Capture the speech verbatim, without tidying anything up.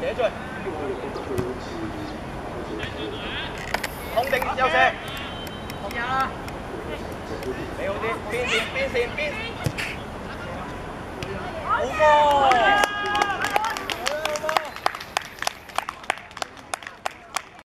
寫出嚟。控定右射。控入啦。你好啲，邊線邊線邊。好波。